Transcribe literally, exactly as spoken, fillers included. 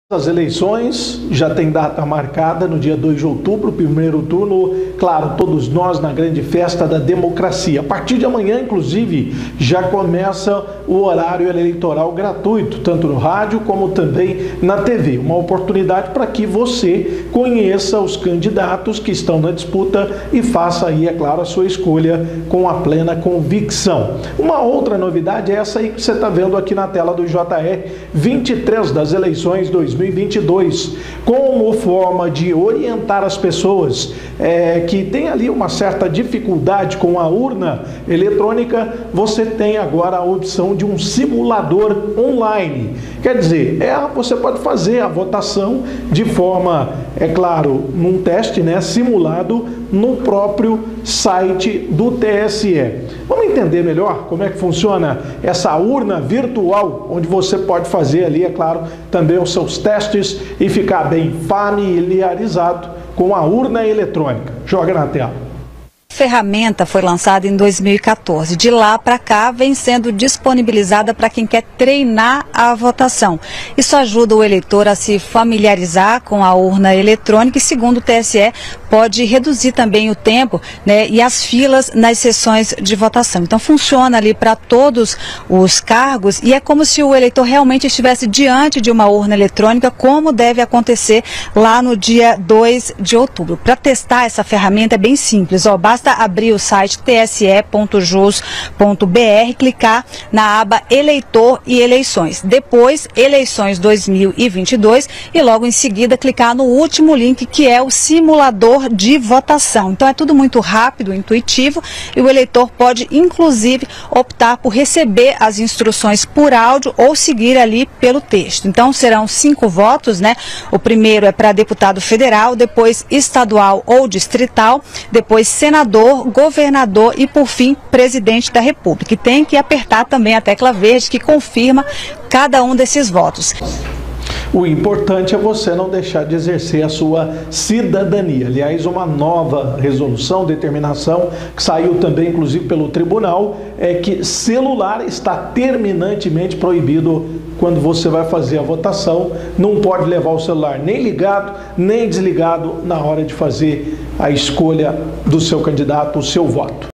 As eleições já tem data marcada no dia dois de outubro, primeiro turno, claro, todos nós na grande festa da democracia. A partir de amanhã, inclusive, já começa o horário eleitoral gratuito, tanto no rádio como também na T V. Uma oportunidade para que você conheça os candidatos que estão na disputa e faça aí, é claro, a sua escolha com a plena convicção. Uma outra novidade é essa aí que você está vendo aqui na tela do J R, vinte e três das eleições dois mil e vinte e dois, como forma de orientar as pessoas é, que tem ali uma certa dificuldade com a urna eletrônica. Você tem agora a opção de um simulador online. Quer dizer, é, você pode fazer a votação de forma, é claro, num teste, né, simulado no próprio site do T S E. Vamos entender melhor como é que funciona essa urna virtual, onde você pode fazer ali, é claro, também os seus testes e ficar bem familiarizado com a urna eletrônica. Joga na tela. A ferramenta foi lançada em dois mil e quatorze. De lá para cá, vem sendo disponibilizada para quem quer treinar a votação. Isso ajuda o eleitor a se familiarizar com a urna eletrônica e, segundo o T S E, pode reduzir também o tempo, né, e as filas nas sessões de votação. Então, funciona ali para todos os cargos e é como se o eleitor realmente estivesse diante de uma urna eletrônica, como deve acontecer lá no dia dois de outubro. Para testar essa ferramenta é bem simples, ó, basta abrir o site t s e ponto jus ponto b r, clicar na aba Eleitor e Eleições. Depois, Eleições dois mil e vinte e dois e logo em seguida clicar no último link, que é o simulador de votação. Então é tudo muito rápido, intuitivo, e o eleitor pode inclusive optar por receber as instruções por áudio ou seguir ali pelo texto. Então serão cinco votos, né? O primeiro é para deputado federal, depois estadual ou distrital, depois senador, governador e, por fim, presidente da República. E tem que apertar também a tecla verde, que confirma cada um desses votos. O importante é você não deixar de exercer a sua cidadania. Aliás, uma nova resolução, determinação, que saiu também, inclusive, pelo tribunal, é que celular está terminantemente proibido quando você vai fazer a votação. Não pode levar o celular nem ligado, nem desligado na hora de fazer a escolha do seu candidato, o seu voto.